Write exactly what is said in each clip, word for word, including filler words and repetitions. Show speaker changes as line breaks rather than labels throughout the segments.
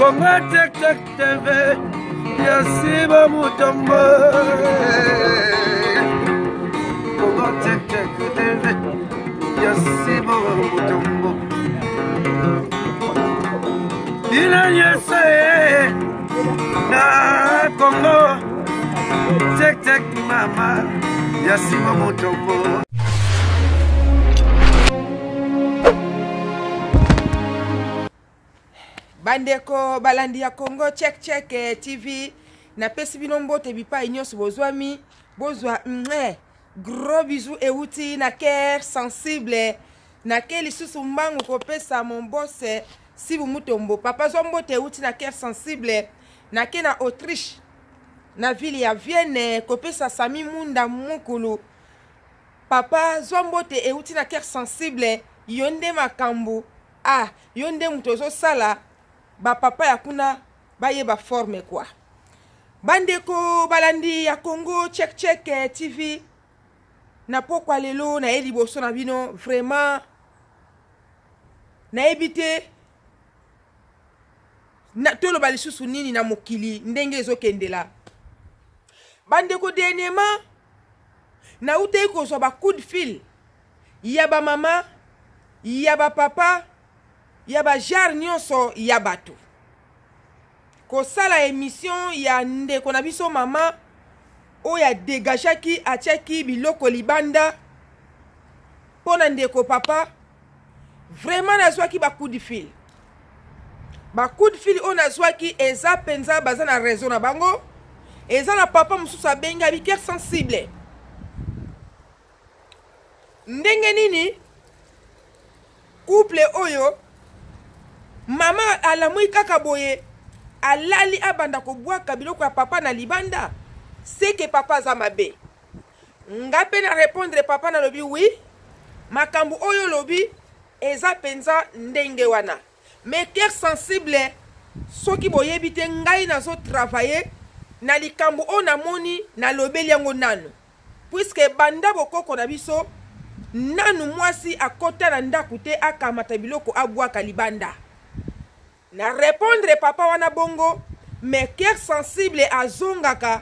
Congo Check Check T V, Yasiba Mutombo. Congo Check Check T V, Yasiba Mutombo. Ina yese na Congo Check Check mama, Yasiba Mutombo.
Bandeko balandi ya Congo Check Check T V na pesi bino mbote bipa inyos bozwami bozwa mwe gros bisous euti na cœur sensible na keli susu mbangu kopesa mon boss si bu mutombo papa zo mbote euti na cœur sensible na ke na Autriche na ville ya Vienne kopesa Sami Munda mukulu papa zo mbote euti na cœur sensible yonde makambu ah yonde mutozo sala ba papa ya kuna baye ba forme quoi bandeko balandi ya Congo Check Check T V na pokwa lelo na eli boso na bino vraiment na ebite na tolo balisusu nini na mokili ndenge ezokendela bandeko dernièrement na ute ko so ba coup de fil ya ba mama ya ba papa ya ba jar nyonso ya bato ko sala émission ya ndeko na biso mama o ya dégagaki atiaki biloko libanda pona ndeko papa vraiment nazwaki ba coup de fil ba coup de fil on nazwaki eza penza baza na raison na bango eza na papa mususu abenga bi cœur sensible ndenge nini couple oyo mama alamui kaka boye alali abanda ko bwaka biloko ya papa na libanda c'est que papa za mabe nga pe na répondre papa na lobi oui makambu oyo lobi eza penza ndenge wana mais cœur sensible soki boyebi te ngai nazo travailler na likambu ona moni na lobeli yango nanu puisque banda bokoko na biso nanu mwasi akota na ndaku te akamata biloko abwaka libanda na répondre papa wana bongo mais cœur sensible azongaka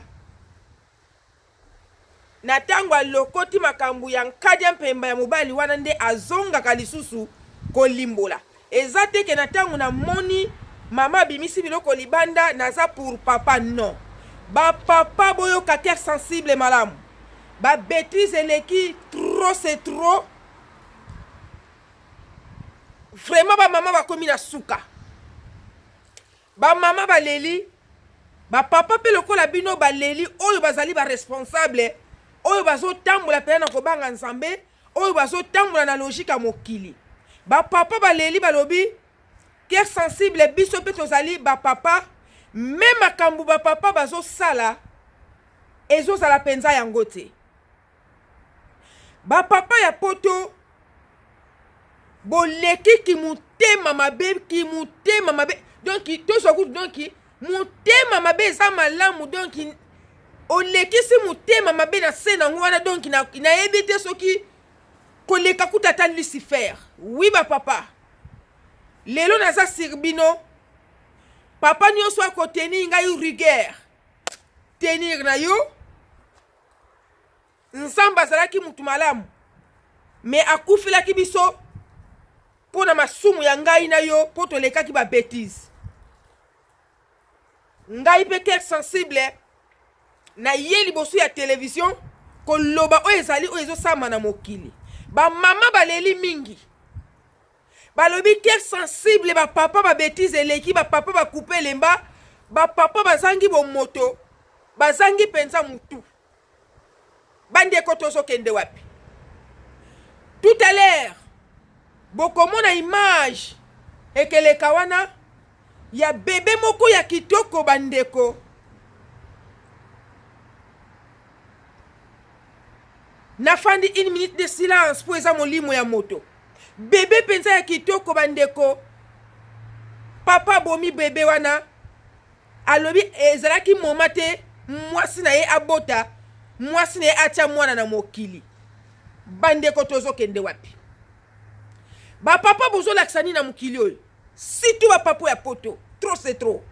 na tango alokoti makambu ya nkadi mpemba ya mobali wana nde azongaka lisusu kolimbola eza te ke na tango na moni mama bimisi biloko libanda naza pour papa non ba papa boyoka cœur sensible malamu ba bêtise eleki trop c'est trop vraiment ba mama bakomi na suka ba mama baleli ba papa pe lokola bino baleli oyo bazali ba responsable oyo bazo tambola pe na kobanga nzambe oyo bazo tambola na logique ya mokili ba papa baleli balobi cœur sensible biso pe tozali ba papa même makambu ba papa bazo sala ezo sala penza yango te ba papa ya poto boleki ki mutema mabe ki mutema mabe donc to so ku donc mutema mabe za malamu donc oleki si mutema mabe na sena ngwana donc na na ebite soki koleka kutata Lucifer oui ba papa lelo naza sirbino papa nyonso akoteni ngai rigueur tenir na yo nzamba zalaki mutu malamu mais akufilaki biso pona masumu ya ngai na yo poto lekaki ba bêtise ngai pe cœur sensible na yeli bosu ya télévision ko loba o ezali o ezo sama na mokili ba mama baleli mingi balobi cœur sensible ba papa ba bêtise eleki ba papa ba couper lemba ba papa bazangi bo moto bazangi penza mutu bande kotozo kende wapi tout à l'heure bokomona image ekeleka wana ya bébé moko ya kitoko bandeko na fandi une minute de silence pour eza molimo ya moto bébé penza ya kitoko bandeko papa bomi bébé wana alobi ezalaki moma te mwasi na ye abota mwasi na ye atia mwana na mokili bandeko tozo kende wapi ba papa bozo laksani na mokili oyo situ ba papa ya poto trop c'est trop.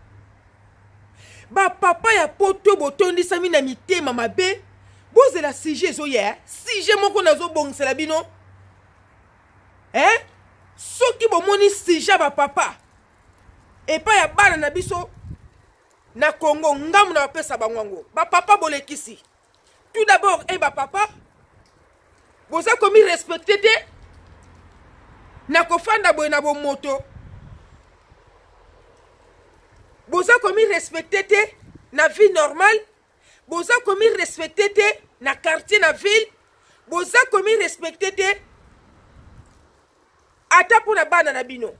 Ba papa ya poto botondi sami na mitema mabe. Boze la sujet zo ya. Sujet moko nazo bongsela bino. Eh? Soki bomoni sujet ba papa. Et pas ya bana na biso na Congo ngamu na pesa bangwango. Ba papa bolekisi. Tout d'abord, eh ba papa. Boza komi respecter te. Na kofanda boy na bo moto. Boza komi respecter te na vie normale. Boza komi respecter te na quartier na ville. Boza komi respecter te ata pour na bana na bino.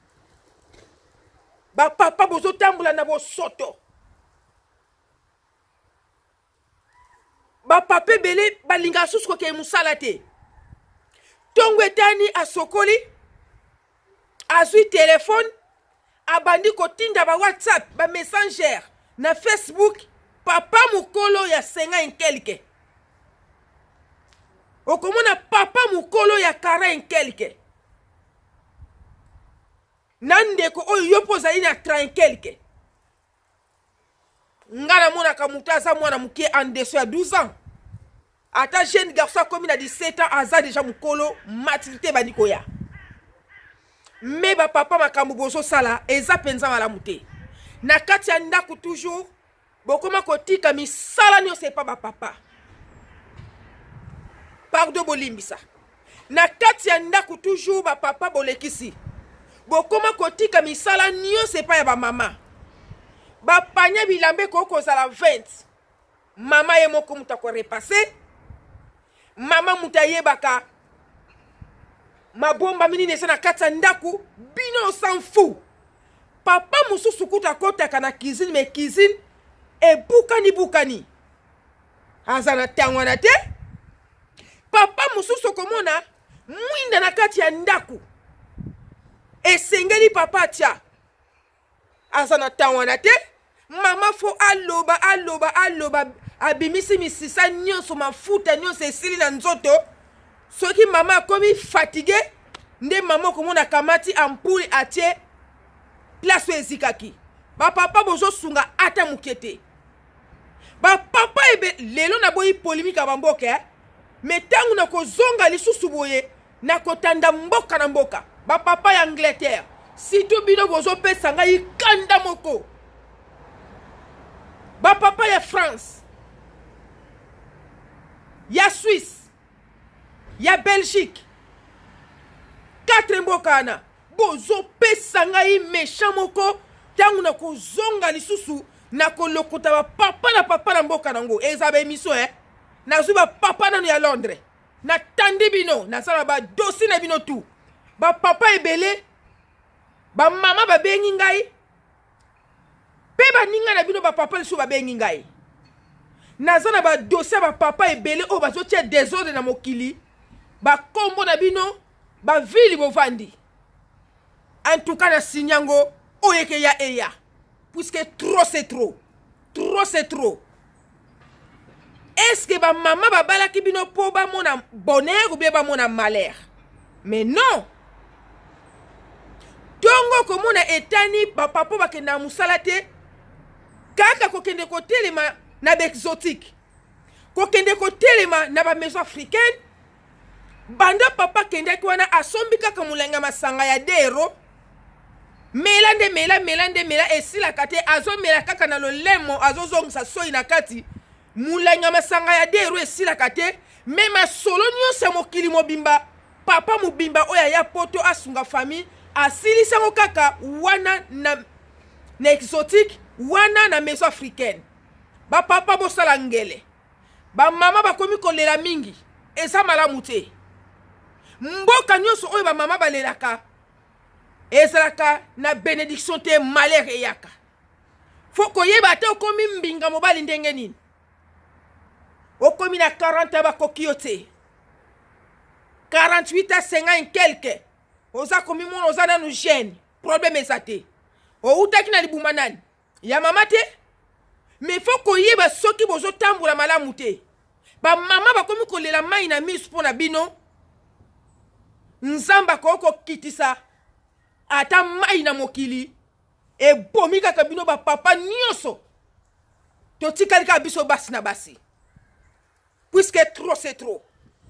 Ba papa bozo tambula na bo soto. Ba papa belé balinga susko ke musala te. Tongo etani asokoli. Azui téléphone. Abandi kotinda ba WhatsApp, ba Messenger, na Facebook, papa mukolo ya senga inkelke. Okomona papa mukolo ya kara inkelke. Nandeko oyo yopoza ina trankelke. Ngana mona kamutaza mwana muke en dessous ya douze ans. Ata jeune garçon comme il a dix-sept ans, aza déjà mukolo maturité banikoya. Mais ba papa makambo bozo sala eza penza malamu te. Na kati ya ndako toujours bokoma kotika misala nyo c'est pas ba papa. Pardon bolimbisa. Na kati ya ndako toujours ba papa bolekisi. Bokoma kotika misala nyo c'est pas ya ba mama. Ba panya bilambe koko sala vingt. Mama ye moko muta ko repasser. Mama muta yebaka ma bomba minine sana kata ndaku bino s'en fout. Papa mususu kuta kota kana cuisine me cuisine e bukani bukani. Azana tangwana te. Papa mususu komona mwinda na kati ya ndaku. E sengeli papa tia. Azana tangwana te. Mama fo aloba aloba aloba abimisi misisa nyonso mafuta nyonso esili na nzoto. Soki mama komi fatigué, nde maman komona kamati ampoule atie place ezikaki. Ba papa bozo sunga ata mukete. Ba papa ebe lelo na boyi polémique abamboke eh? Mais tangu na kozonga lisusu boye na kotanda mboka na mboka. Ba papa ya Angleterre, surtout bino bozo pesa ngai kanda moko. Ba papa ya France, ya Suisse, ya Belgique, quatre mbokana bozo pesa ngai méchant moko tangu na kozonga lisusu na kolokota ba papa na papa na mboka nango eza ba émission eh na zuba papa na ya Londres na tandi bino na sala ba dossier na bino tout ba papa ebele ba mama ba bengi ngai pe ba ninga na bino ba papa lisusu ba bengi ngai na zana ba dossier ba papa ebele o bazo tia désordre na mokili. Ba kombo na bino ba vili bovandi. En tout cas na sinyango oyeke ya eya. Puisque trop c'est trop. Trop c'est trop. Est-ce que ba maman ba balaki bino po ba mona bonheur ou bien ba mona malheur? Mais non. Tongo komona etani ba papa ba kenda musala te. Kaka ko kende ko telema na ba exotique. Ko kende ko telema na ba maison africaine. Banda papa kende kwana asombi kaka mulenga masanga ya dero. Melande mela melande mela esila kate azo mela kaka na lolemo azo zongisa soi na kati. Mulenga masanga ya dero esila kate. Mema solo nyonso mokili mobimba. Papa mubimba oya ya poto asunga famille. Asili sango kaka wana na, na exotique. Wana na maison africaine. Ba papa bo sala ngele. Ba mama ba komi kolela mingi. Eza malamu te. Mboka nyonso oyo ba mama balelaka ezalaka na bénédiction te malheur eyaka. Foko yeba te okomi mbinga mobali ndenge nini. Okomi na quarante ba kokio te. quarante-huit à cinquante quelque. Oza komi mono oza nanu jeune. Problème ezate. O utaki na libuma nani. Ya mama te. Mais foko yeba soki bozo tambula malamu te. Ba mama ba komi kolela mai na misu pona bino. Nzamba koko kitisa ata mai na mokili e bomi kaka bino ba papa nyonso to tikali ka biso basi na basi puisque trop c'est trop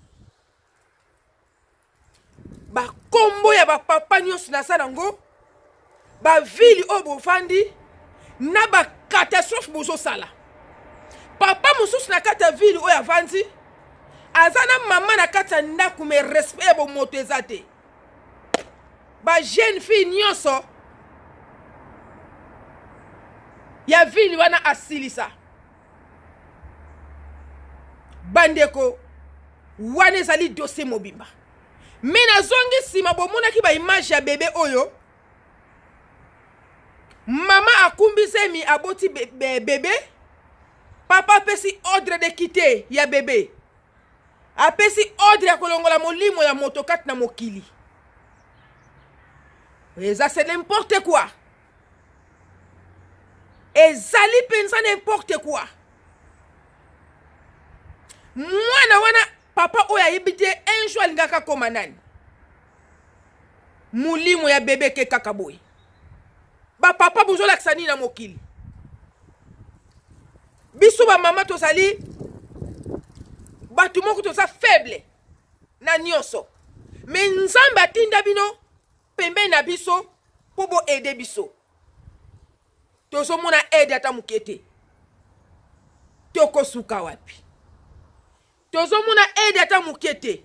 ba kombo ya ba papa nyonso na sanango ba vili o bofandi na ba catastrophe bozo sala papa mususu na kata vili o ya vandi azana mama na kata ndaku me respect bo moto ezate ba jeune fille nyonso ya vili wana asilisa bandeko wana ezali dossier mobimba me nazongi nsima bomonaki ba image ya bebe oyo mama akumbise mi aboti be, be, bebe papa apesi ordre de quitter ya bebe apesi ordre ya kolongola molimo ya motokati na mokili eza c'est n'importe quoi ezali pensa n'importe quoi mwana wana papa oyo ayebi te un jour alingaka koma nani molimo ya bebe ke kaka boye bapapa bozolakisa nini na mokili biso bamama tozali bato moko toza faible na nyonso me nzambe atinda bino pembeni na biso mpo boede biso tozomona ede ata moke te tokosuka wapi tozomona ede ata moke te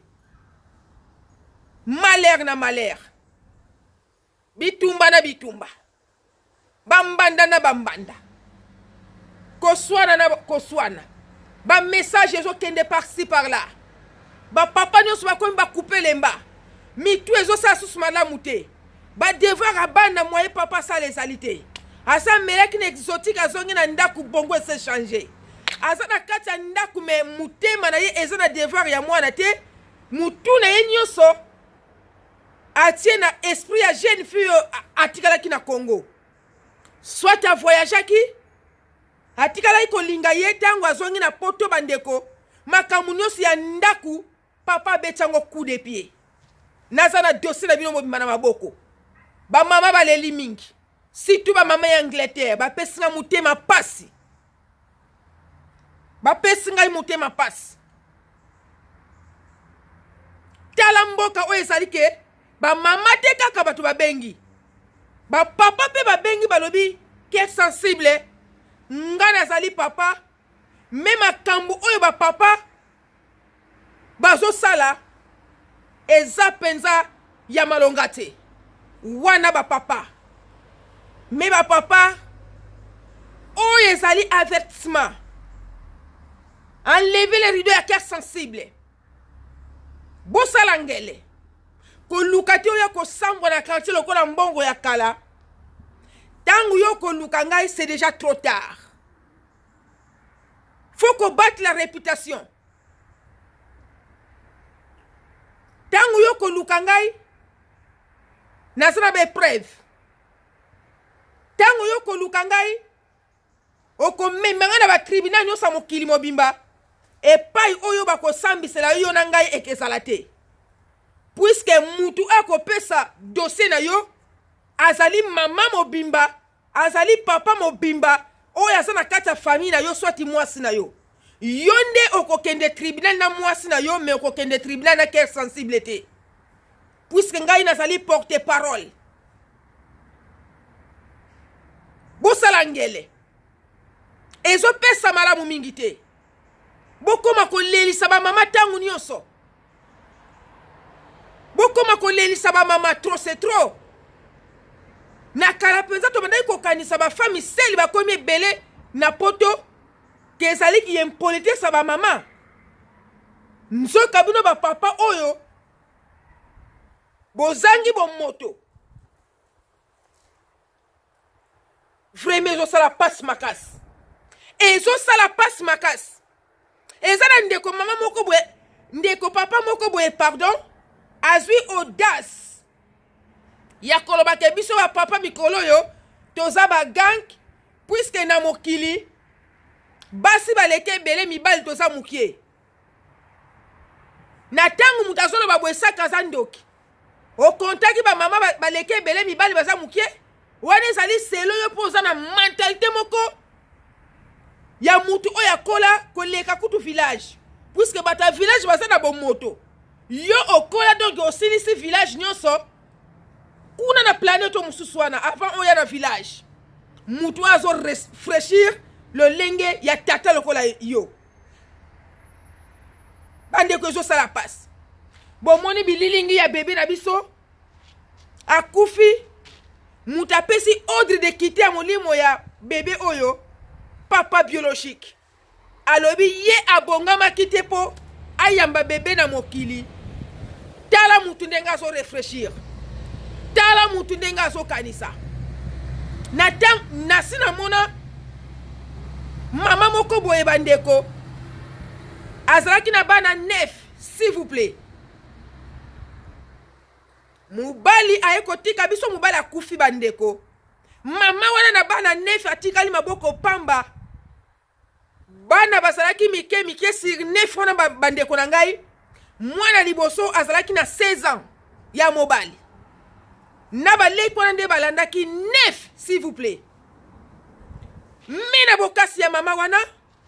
malheur na malheur bitumba na bitumba bambanda na bambanda koswana na koswana ba message ezokende par-ci par-là ba papa nyonso bakomi bakupe lemba mitu ezosala susu malamu te ba devoir abana moye papa asala ezali te asa meleki na exotique azongi na ndaku bongo ese change aza na kati ya ndaku me mutema na ye eza na devoir ya mwana te mutu na ye nyonso atie na esprit ya jeune fille atikalaki na Congo soit avoyageaki atikalaki kolinga ye ntango azongi na poto bandeko makambo nyonso ya ndaku papa abetango coup de pied naza na dossier na bino mobimba na maboko bamama baleli mingi surtout bamama ya Angleterre bapesi nga motema pasi bapesi ngai motema pasi tala mboka oyo ezali ke bamama te kaka bato babengi bapapa mpe babengi balobi ke sensible nga nazali papa me makambo oyo bapapa bazosala eza penza ya malonga te wana bapapa me bapapa oyo ezali avertissement enlever les rideaux ya cœur sensible bosala ngele koluka te oyo kosambwa na quartier lokola mbongo ya kala tangu yo koluka ngai c'est déjà trop tard faut combattre la réputation tangu yo koluka ngai nazana be preuve tangu yo koluka ngai okomemanga na batribunal nyonso mokili mobimba epai oyo bakosambisela yo na ngai ekezala te puisque mutu akopesa dossier na yo azali mama mobimba azali papa mobimba oyo aza na kati ya famille na yo swati mwasi na yo yo nde okokende tribunal na mwasi na yo me okokende tribunal na cœur sensible te puisque ngai nazali porte parole bosala ngele ezopesa malamu mingi te bokoma kolelisa bamama ntango nyonso bokoma kolelisa bamama trop c'est trop na kala mpenza tobandaki kokanisa bafami seli bakomi ebele na poto ke ezaliki yempolitesa bamama nzoka bino bapapa oyo bozangi bomoto vraiment ezosala pasi makasi ezosala pasi makasi eza na ndeko mama moko boye ndeko papa moko boye pardon azwi audace ya koloba ke biso bapapa mikolo oyo toza bagang puisque na mokili basi baleki ebele mibali toza mokie na ntango moto azoloba boye saka aza ndoki okontaki bamama baleki ebele mibali baza mokie wana ezali selo yo mpo oza na mentalité moko ya mutu oyo akola koleka kutu village puisque bato ya village baza na bomoto yo okola donc osilisi village nyonso kuna na planète mosusu wana avant oya na village mutu azo rafraîchir lolenge ya tata lokola yo bandeko ezosala pasi bomoni bililingi ya bebe na biso akufi mutu apesi ordre de quitter ya molimo ya bebe oyo papa biologique alobi ye abongamaki te mpo ayamba bebe na mokili tala mutu ndenge azo réfléchir tala mutu ndenge azokanisa na tan nasi na mona mama moko boye bandeko azalaki na bana neuf s'il vous plaît mubali aye kotika biso mubali akufi bandeko mama wana na bana neuf atikali maboko pamba bana bazalaki mike mike sur neuf wana bandeko na ngai mwana liboso azalaki na seize ans ya mobali na baleki wana nde balandaki neuf s'il vous plaît mina bokasi ya mama wana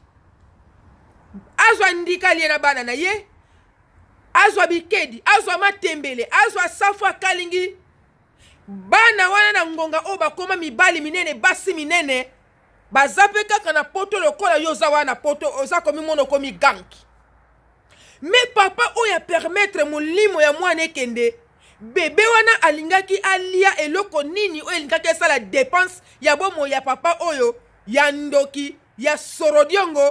azwa ndika lie na bana na ye azwa bikedi azwa matembele azwa safu akalingi bana wana na ngonga oyo bakoma mibali minene basi minene baza mpe kaka na poto lokola yo oza wana poto oza komi mona okomi ganki me papa oyo apermettre molimo ya mwana ekende bebe wana alingaki alia eloko nini oyo elingaki esala dépense ya bomo ya papa oyo ya ndoki ya sorodiongo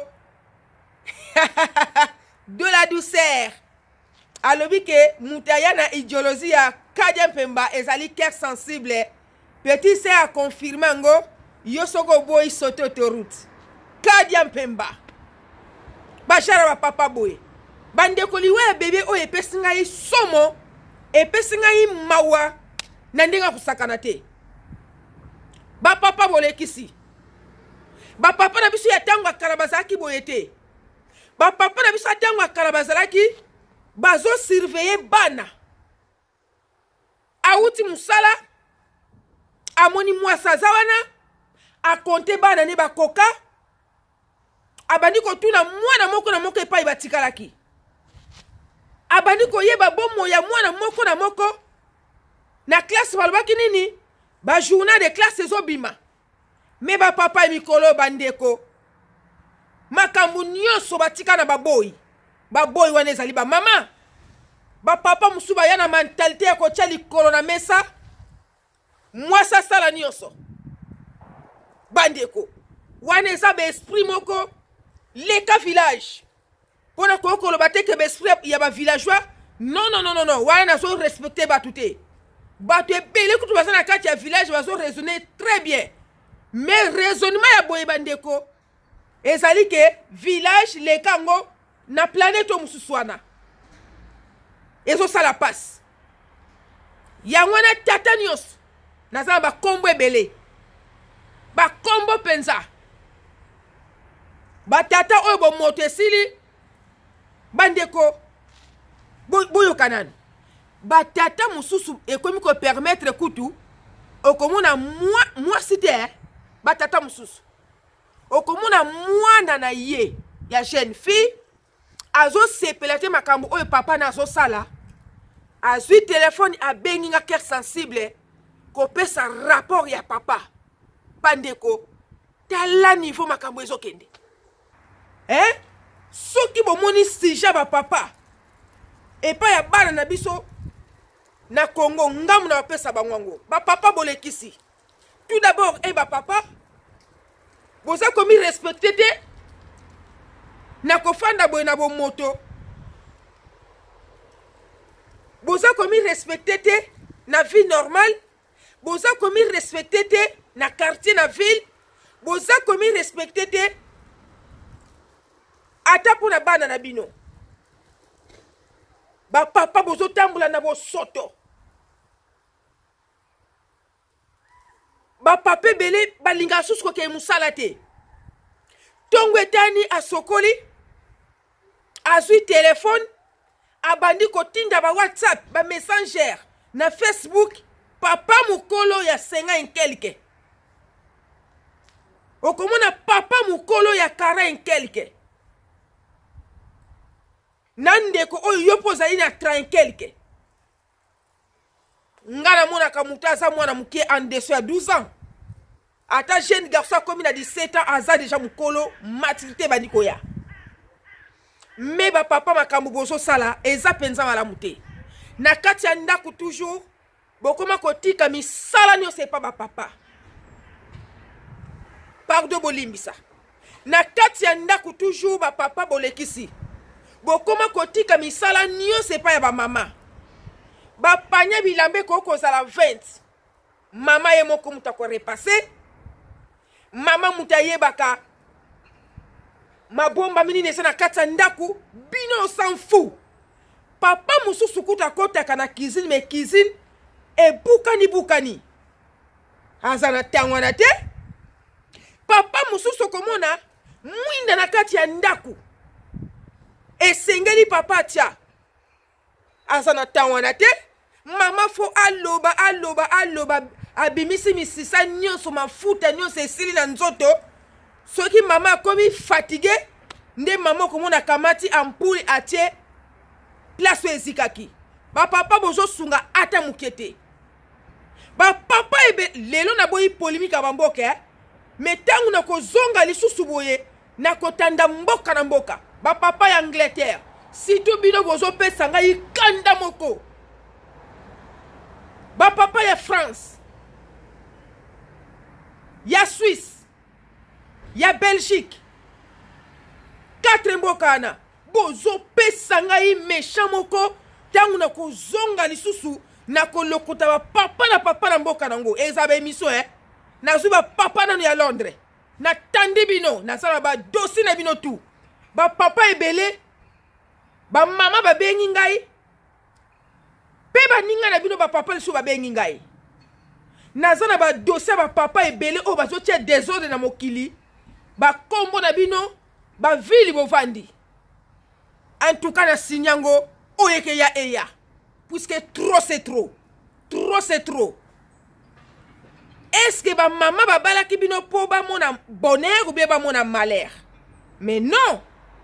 de la douceur alobi ke mutu aya na idéologie ya Kadia Mpemba ezali cœur sensible petit sœur a confirmé ngo yo soko boy sauter autoroute Kadia Mpemba bashara ba papa boy bandeko liwe bebe oyo epesi ngai somo epesi ngai mawa na ndenge kusakana te ba papa bolekisi ba papa na biso ya tango akala bazalaki boye te ba papa na biso ya tango akala bazalaki bazo surveiller bana auti musala amoni mwasa aza wana akonte bana ne bakoka abandi kotuna mwana moko na moko epai batikalaki abandi koyeba bomo ya mwana moko na moko na classe balobaki nini ba journal de classe ezobima me ba papa mikolo bandeko makambo nyonso batika na baboyi baboyi wana ezali ba mama ba papa musuba yana mentalité ya kotia likolo na mesa mwasa sala nyonso bandeko wana eza ba esprit moko leka village pona ko koloba te ke ba esprit ya ba villageois non non non non non wana nazo respecter batu te batu ebele kutu baza na kati ya village bazo raisonner très bien mais raisonnement ya boye bandeko ezali ke village lekango na planète mosusu wana ezosala passe yango wana tata nyonso naza na bakombo ebele bakombo mpenza batata oyo bomoto esili bandeko boyoka nani batata mosusu ekomi kopermettre kutu okomona mwasi te batata mosusu okomona mwana na ye ya jeune fille azosepela te makambo oyo papa na azosala azwi telefone abengi nga cœur sensible kopesa rapport ya papa bandeko tala niveau makambo ezokende eh soki bomoni sija ba papa epa ya bana na biso na Congo ngamu na bapesa bangwango ba papa bolekisi tout d'abord e ba papa boza komi respecté te na kofanda boye na bomoto boza komi respecté te na vie normale boza komi respecté te na quartier na ville boza komi respecté te ata pona bana na bino ba papa bozo tambula na bosoto ba papa belé balinga susu ko ke musala te tongo etani asokoli azwi telefone abandi kotinda ba WhatsApp ba messenger na Facebook papa mukolo ya senga enkelke okomona papa mukolo ya kara enkelke nandeko oyo yo mpo ozali na tra enkelke nga namonaka moto aza mwana moke en dessous ya douze ans ata jeune garçon akomi na dix-sept ans aza deja mukolo maturité ebandi koya me bapapa makambo bozosala eza mpenza malamu te na kati ya ndako toujours bokoma kotika misala nyonso epa bapapa pardon bolimbisa na kati ya ndako toujours bapapa bolekisi bokoma kotika misala nyonso epa ya bamama bapanya bilambe kokozala vingt mama ye moko mutu akorepase mama mutu ayebaka mabomba minini eza na kati ya ndako bino osan fu papa mosusu kutu akotaka na cuisine me cuisine ebukani bukani aza na ntango wana te papa mosusu okomona mwinda na kati ya ndako esengeli papa atia aza na ntango wana te mama fo aloba aloba aloba abimisi misisa nyonso mafuta nyonso esili na nzoto soki mama akomi fatigue nde mama okomona kamati ampule atie place oyo ezikaki bapapa bozosunga ata moke te bapapa ebe lelo naboyi polémique ya bamboka eh? Me ntango nakozonga lisusu boye nakotanda mboka na mboka bapapa ya Angleterre surtout bino bozopesa ngai kanda moko bapapa ya France ya Suisse ya Belgique quatre mboka wana bozopesa ngai méchant moko ntango nakozonga lisusu nakolokota bapapa na papa na mboka nango eza baémission eh? Nazwi bapapa nano ya Londres natandi bino nasala badosi na bino tu bapapa ebele bamama babengi ngai mpe baninga na bino bapapa lisusu babengi ngai naza na badosi ya bapapa ebele oyo bazotia désordre na mokili bakombo na bino bavili bovandi en tout cas na sinyango oyo eke ya eya puisque trop c'est trop trop c'est trop. Est-ce que ba maman babala ki bino po ba mona bonheur ou bien ba mona malheur? Mais non.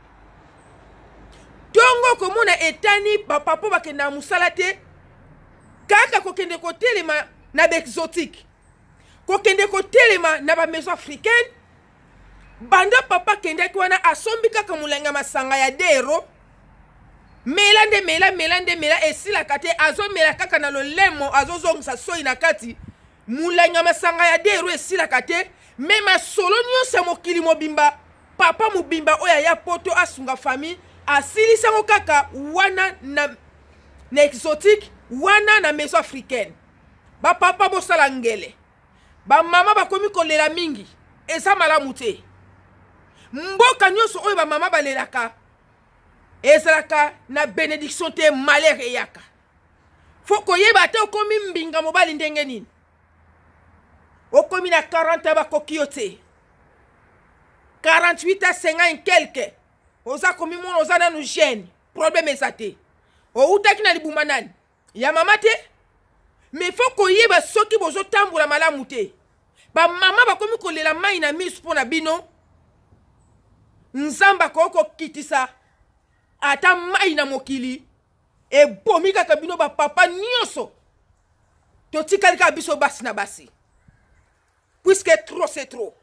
Tongo komona etani ba papa ba kenda musala te kaka ko kende ko telema na ba exotique. Ko kende ko telema na ba maison africaine. Banda papa kende ko wana asombi kaka mulenga masanga ya dero. Melande mela melande mela esila kate azo mela kaka na lolemo azo zongisa soi na kati. Mulanga masanga ya dero esila kate mema solo nyonso mokili mobimba papa mobimba oya ya poto asunga famille asili sango kaka wana na na exotique wana na maison africaine ba papa bosala ngele ba mama bakomi kolela mingi eza malamu te mboka nyonso oyo ba mama balelaka ezalaka na bénédiction te malheur eyaka foko yeba te okomi mbinga mobali ndenge nini okomi na quarante ans bakokio te quarante-huit à cinquante quelque oza komi mona oza nanu jeune problème eza te outaki na libuma nani ya mama te mais fo koyeba soki bozotambola malamu te bamama bakomi kolela mai na miso mpo na bino nzambe akoki kokitisa ata mai na mokili ebomi kaka bino bapapa nyonso totikali kaka biso basi na basi puisque trop c'est trop.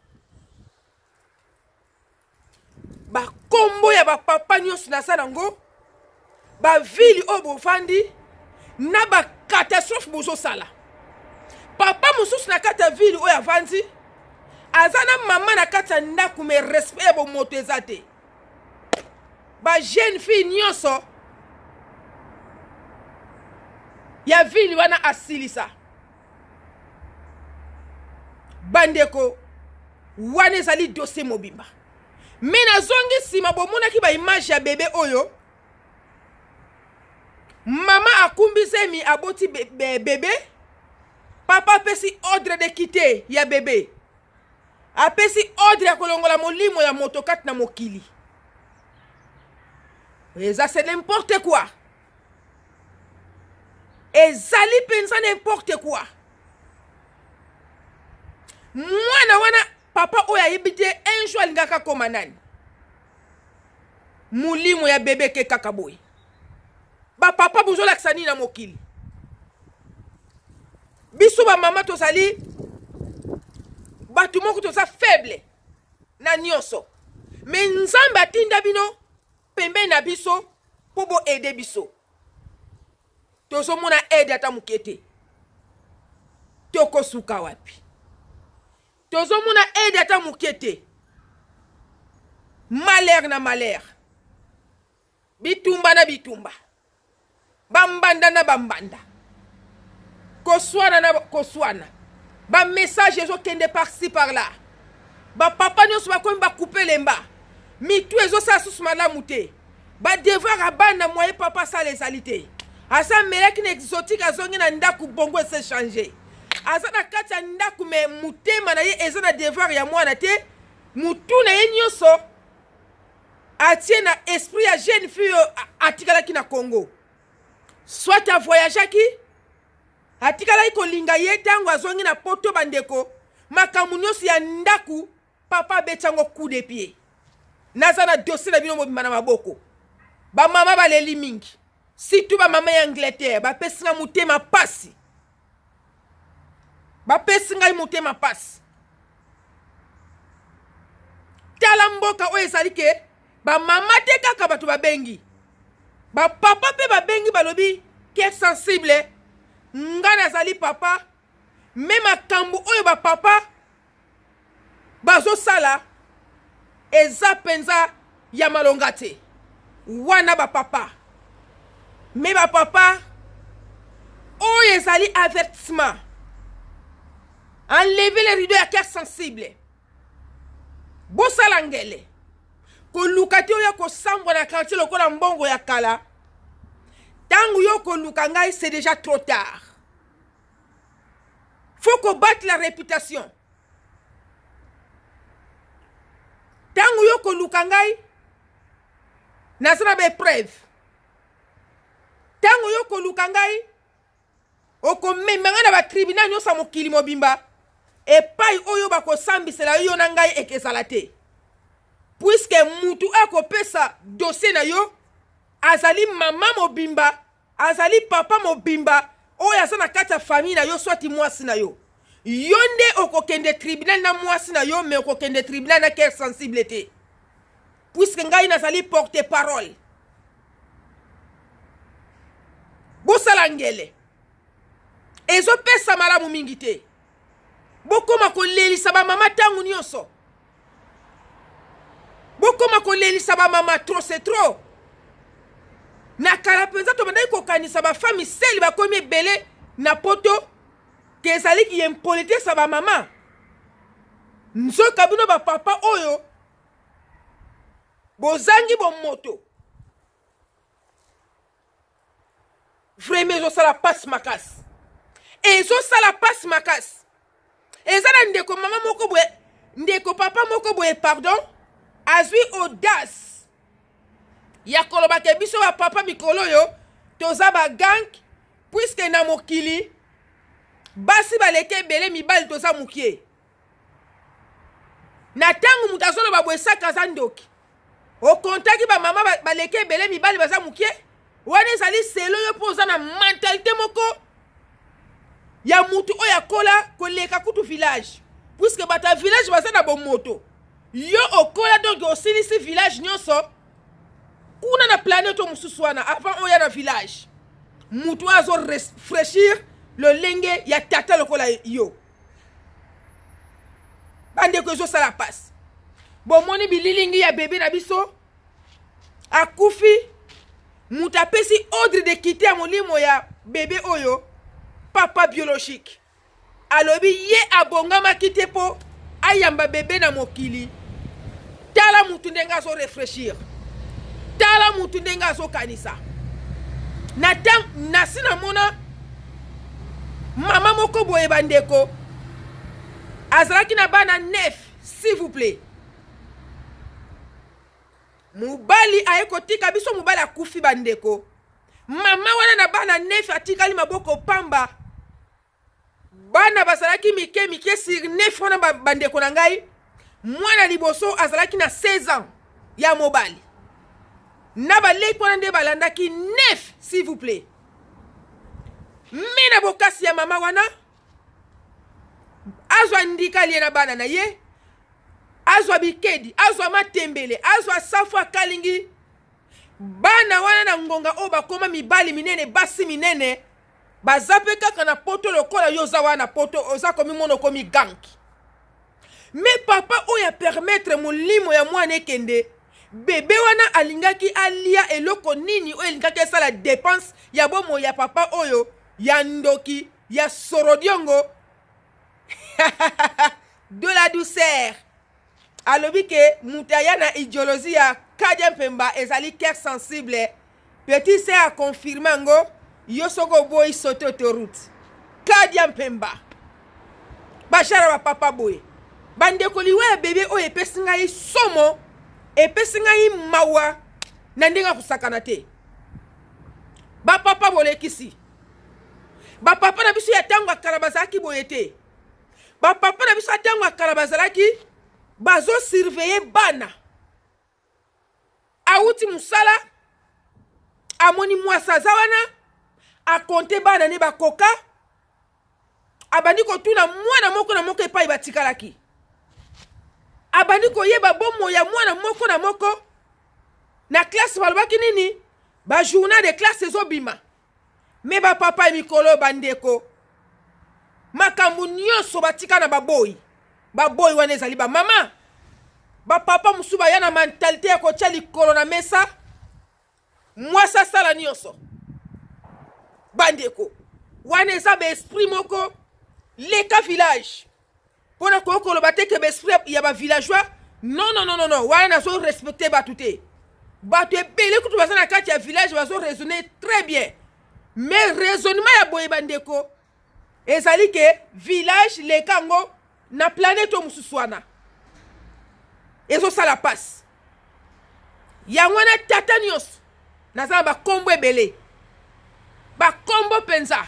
Ba kombo ya ba papa nyonso na salango ba vili o bofandi na ba catastrophe bozo sala. Papa mosusu na kata vili o ya vandi azana mama na kata ndaku me respect bo moto ezate. Ba jeune fille nyonso ya vili wana asilisa. Bandeko wana ezali dossier mobimba me nazongi nsima bomonaki ba image ya bebe oyo mama akumbisi mi aboti be, be, bebe papa apesi ordre de quitter ya bebe apesi ordre ya kolongola molimo ya moto kati na mokili eza c'est n'importe quoi ezali pensa n'importe quoi mwana wana papa oyo ayebite un jour alingaka koma nani mulimo ya bebe ke kaka boye ba papa bozolakisa nini na mokili biso ba mama tozali batu moko toza faible na nyonso me nzambe atinda bino pembe na biso po bo ede biso tozomona ede ata moke te tokosuka wapi tozomona ede ata moke te malheur na malheur bitumba na bitumba bambanda na bambanda koswana na koswana ba message ezokende par-ci par-là ba papa nyonso bakomi bakupe lemba mitu ezosala susu malamu te ba devoir abana moye papa asala ezali te asa meleki na exotique azongi na ndaku bongo ese change aza na kati ya ndaku me mutema na ye eza na devoir ya mwana te mutu na ye nyonso atie na esprit ya jeune fille atikalaki na Congo soit a voyageaki atikalaki kolinga ye tango azongi na poto bandeko makambo nyonso ya ndaku papa abetango coup de pied naza na dossier na bino mobimba na maboko bamama baleli mingi surtout bamama ya Angleterre bapesi nga motema pasi bapesi ngai motema pasi tala mboka oyo ezali ke bamama te kaka bato babengi bapapa mpe babengi balobi ke sensible nga nazali papa me makambo oyo bapapa bazosala eza penza ya malonga te wana bapapa me bapapa oyo ezali avertissement enlever les rideaux ya cœur sensible bosala ngele koluka te oyo kosambwa na quartier lokola mbongo ya kala tango yo koluka ngai c'est déjà trop tard faut combattre la réputation tango yo koluka ngai nazana be preuve tango yo koluka ngai okomemanga na batribunal nyonso mokili mobimba epai oyo bakosambisela yo na ngai ekezala te puisque mutu akopesa dossier na yo azali mama mobimba azali papa mobimba oyo aza na kati ya famille na yo swati mwasi na yo yo nde okokende tribunal na mwasi na yo me okokende tribunal na cœur sensible te puisque ngai nazali porte parole bosala ngele ezopesa malamu mingi te bokoma kolelisa bamama ntango nyonso bokoma kolelisa bamama trop c'est trop na kala mpenza tobandaki kokanisa bafami seli bakomi ebele na poto ke ezali kiyempolitesa bamama nzoka bino bapapa oyo bozangi bomoto vraiment ezosala pasi makasi ezosala pasi makasi eza na ndeko mama moko boye ndeko papa moko boye pardon azwi audace ya koloba ke biso ba papa mikolo yo toza ba gang puisque na mokili basi baleke ebele mibali toza mukie na tangu mutu azoloba boye saka aza ndoki okontaki bamama baleke ebele mibali baza mukie wana ezali selo yo mpo oza na mentalité moko ya mutu oyo akola koleka kutu village puisque bata village baza na bomoto yo okola donc osilisi village nyonso kuna na planète mosusu wana avant oya na village mutu azo refraîchir le lenge ya tata lokola yo bandeko ezosala pasi bomoni bililingi ya bebe na biso akufi mutu apesi ordre de quitter ya molimo ya bebe oyo papa biologique alobi ye abongamaki te po ayamba bebe na mokili tala mutu ndenge azo refraîchir tala mutu ndenge azokanisa na tan nasi na mona mama moko boye bandeko azalaki na bana neuf s'il vous plaît mubali aye kotika biso mubali akufi bandeko mama wana na bana neuf atikali maboko pamba bana bazalaki mike mike sur neuf ans na bandeko na ngai mwana liboso azalaki na seize ans ya mobali na balei mpona nde balandaki neuf s'il vous plaît mina bokasi ya mama wana azwa ndika lie na bana na ye azwa bikedi azwa matembele azwa safu akalingi bana wana na ngonga oyo bakoma mibali minene basi minene baza mpe kaka na poto lokola yo oza wana poto oza komi mona okomi ganki me papa oyo apermettre molimo ya mwana ekende bebe wana alingaki alia eloko nini oyo elingaki esala dépense ya bomo ya papa oyo ya ndoki ya sorodiongo de la douceur alobi ke mutaya na idéologie ya Kadia Mpemba ezali cœur sensible petit sœur a confirmé ngo yo soko boy sauter autoroute Kadia Mpemba bashara ba papa boy bandeko liwe bebe oyo epesi ngai somo epesi ngai mawa na ndinga kusakana te ba papa bolekisi ba papa na biso ya tango akala bazalaki boye te ba papa na biso ya tango akala bazalaki bazo surveiller bana auti musala amoni mwasa aza wana akonte bana ne bakoka abandi kotuna mwana moko na moko epai batikalaki abandi koyeba bomo ya mwana moko na moko na classe balobaki nini ba journal de classe ezobima me ba papa mikolo bandeko makambo nyonso batika na baboyi baboyi wana ezali ba mama ba papa musuba yana mentalité ya kotia likolo na mesa mwasa sala nyonso bandeko wana eza ba esprit moko leka village pona ko koloba te ke ba esprit ya ba villageois non non non non non wana nazo respecter batu te batu ebele kutu baza na kati ya village bazo raisonner très bien mais raisonnement ya boye bandeko ezali ke village lekango na planète o mususu wana ezosala passe yango wana tata nyonso naza bakombo ebele bakombo mpenza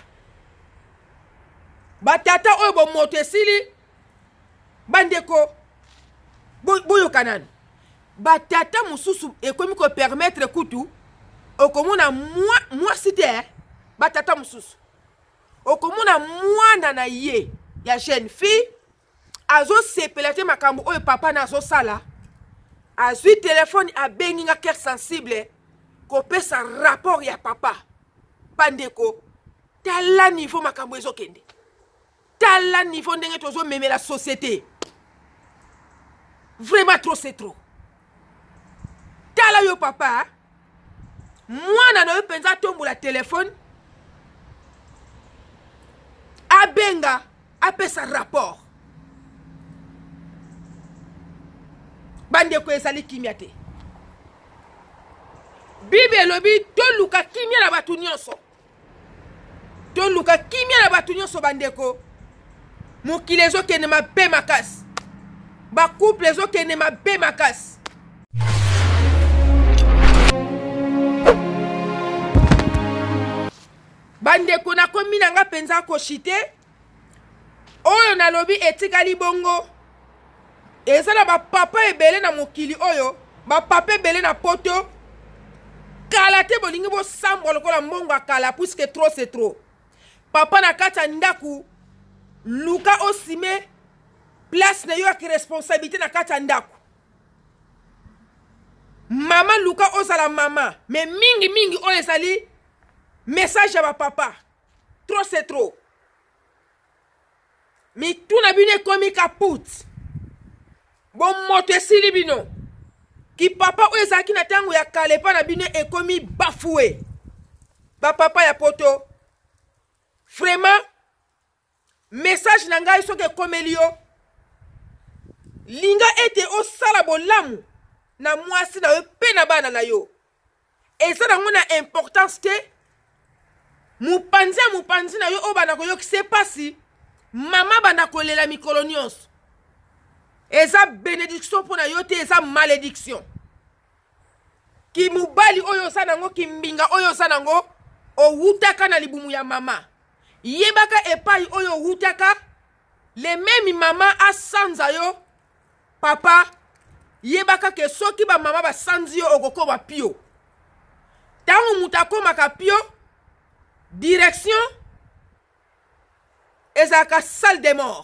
batata oyo bomoto esili bandeko boyoka nani batata mosusu ekomi kopermettre kutu okomona mwasi te batata mosusu okomona mwana na ye ya jeune fille azosepela te makambo oyo papa na azosala azwi telefone abengi nga cœur sensible kopesa rapport ya papa bandeko tala niveau makambo ezokende tala niveau ndenge tozomemela société vraiment trop c'est trop tala yo papa mwana na yo mpenza tombola telefone abenga apesa rapport bandeko ezali kimia te bible elobi toluka kimia na batu nyonso toluka kimia na batu nyonso bandeko mokili ezokende mabe makasi bacouple ezokende mabe makasi bandeko nakomi na nga mpenza koshite oyo nalobi etikali bongo eza na bapapa ebele na mokili oyo bapapa ebele na poto kala te bolingi bosambwa lokola mbongo akala puisque trop c'est trop papa na kati ya ndaku luka osime place na yo ya responsabilité na kati ya ndaku mama luka ozala mama mais mingi mingi oyo ezali message ya bapapa trop c'est trop mituna bino ekomi kaput bomoto esili bino ki papa oyo ezalaki na ntango ya kala epa na bino ekomi bafue bapapa ya poto vraiment message na ngai soki ekomeli yo linga ete osala bolamu na mwasi na yo mpe na bana na yo eza nango na importance te mopanzi ya mopanzi na yo oyo bana koyokisa epasi mama bana kolela mikolo nyonso eza bénédiction mpo na yo te eza malédiction ki mobali oyo oza nango ki mbinga oyo oza nango owutaka na libumu ya mama yebaka epai oyo wutaka le même mama asanza yo papa yebaka ke soki ba mama ba sanzi yo okoko ba pio tangu mutako makapio direction ezaka salle de mort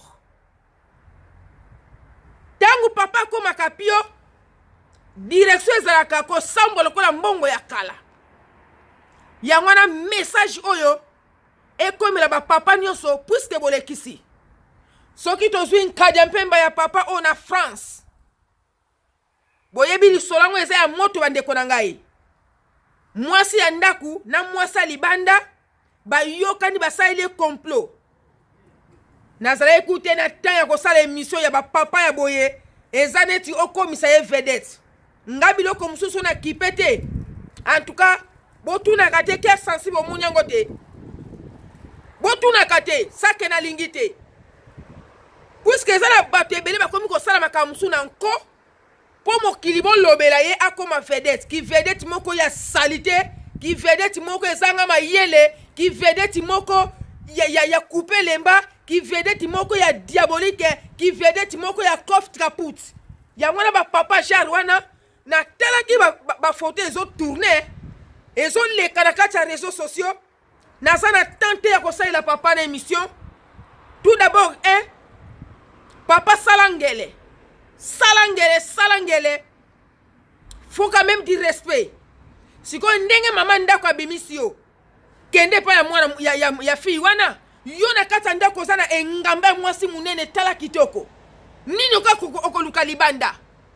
tangu papa ko makapio direction ezalaka ko sambo lokola mbongo ya kala yango wana message oyo ekomela ba papa nyonso puisque bolekisi soki tozwi nkadi mpemba ya papa o na France boyebi lisolango eza ya moto bandeko na ngai mwasi ya ndaku na mwasi ya libanda bayokani basaleli complot nazala ekute na temps ya kosala émission ya bapapa ya boye eza neti okomisa ye vedette nga biloko mosusu na kipe te en tout cas botunaka te ke sensible omunyango te botunaka te sake na lingi te puisque eza na bato ebele bakomi kosala makambo mosusu na nko mpo mokili bolobela ye akoma vedette ki vedette moko ya salite ki vedette moko ezanga mayele ki vedette moko ya, ya, ya coupe lemba ki vedette moko ya diabolique ki vedette moko ya cof traput yango na bapapa jar wana natalaki bafoto ba, ba ezotourne ezoleka na kati ya réseaux sociaux naza na tante ya kosalela papa na émission tout d'abord hein, papa salangele salangele salangele faut quand même dire respect sikoyo ndenge mama ndako abimisi yo kende pa ya mwana ya, ya, ya fille wana yo na kati ya ndako oza na engamba mwasi munene tala kitoko nini okoluka libanda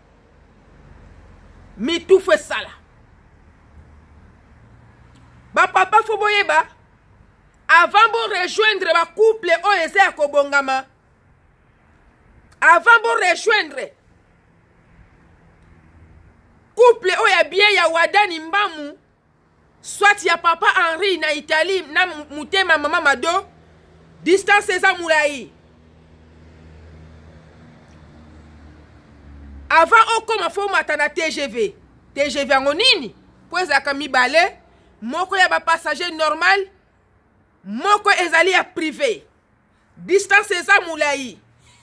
mitufu esala bapapa fo boyeba avant bo rejoindre bacouple oyo eza ya kobongama avant bo rejoindre couple oyo ya bien ya wadani mbamu soit ya papa Henri na Italie na mutema mama Mado distance eza mulai avant okoma fo mata na T G V T G V yango nini po ezalaka mibale moko ya bapassager normal moko ezali ya privé distance eza mulai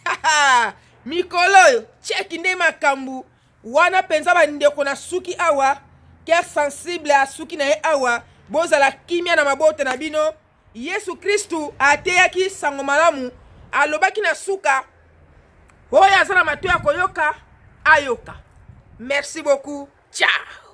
mikolo cheki nde makambu wana penza bandeko na suki awa ke sensible a suki na ye awa bozala kimia na mabote na bino Yesu Kristu ateyaki sango malamu alobaki na suka oyo azala mato ya koyoka ayoka. Merci beaucoup, ciao.